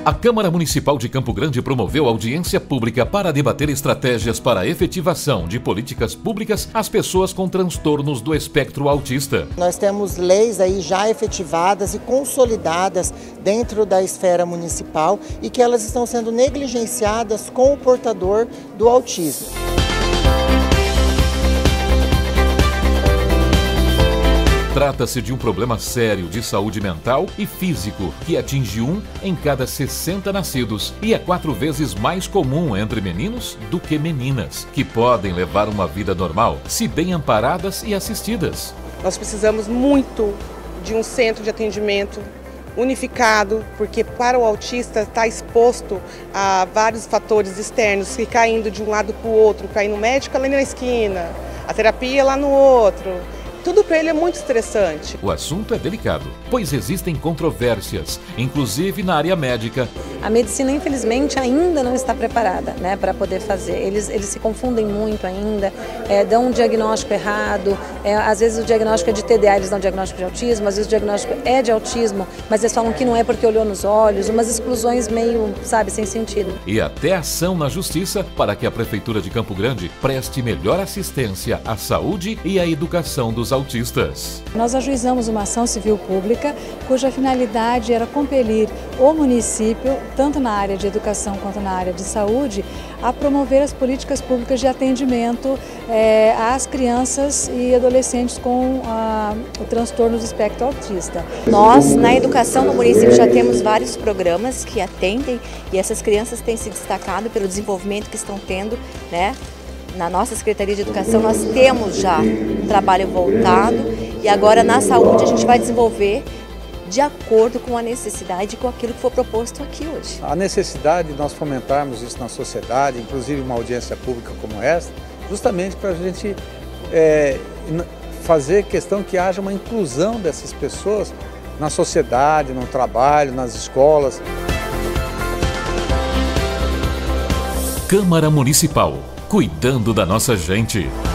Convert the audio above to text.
A Câmara Municipal de Campo Grande promoveu audiência pública para debater estratégias para a efetivação de políticas públicas às pessoas com transtornos do espectro autista. Nós temos leis aí já efetivadas e consolidadas dentro da esfera municipal e que elas estão sendo negligenciadas com o portador do autismo. Trata-se de um problema sério de saúde mental e físico que atinge 1 em cada 60 nascidos e é 4 vezes mais comum entre meninos do que meninas, que podem levar uma vida normal se bem amparadas e assistidas. Nós precisamos muito de um centro de atendimento unificado, porque para o autista está exposto a vários fatores externos, que caindo de um lado para o outro, caindo o médico ali na esquina, a terapia lá no outro. Tudo para ele é muito estressante. O assunto é delicado, pois existem controvérsias, inclusive na área médica. A medicina, infelizmente, ainda não está preparada, né, para poder fazer. Eles se confundem muito ainda, dão um diagnóstico errado. Às vezes o diagnóstico é de TDA, eles dão diagnóstico de autismo, às vezes o diagnóstico é de autismo, mas eles falam que não é porque olhou nos olhos, umas exclusões meio, sabe, sem sentido. E até ação na justiça para que a Prefeitura de Campo Grande preste melhor assistência à saúde e à educação dos autistas. Nós ajuizamos uma ação civil pública cuja finalidade era compelir o município, tanto na área de educação quanto na área de saúde, a promover as políticas públicas de atendimento às crianças e adolescentes com o transtorno do espectro autista. Nós, na educação no município, já temos vários programas que atendem e essas crianças têm se destacado pelo desenvolvimento que estão tendo, né? Na nossa Secretaria de Educação nós temos já um trabalho voltado e agora na saúde a gente vai desenvolver de acordo com a necessidade e com aquilo que for proposto aqui hoje. A necessidade de nós fomentarmos isso na sociedade, inclusive uma audiência pública como essa, justamente para a gente fazer questão que haja uma inclusão dessas pessoas na sociedade, no trabalho, nas escolas. Câmara Municipal, cuidando da nossa gente.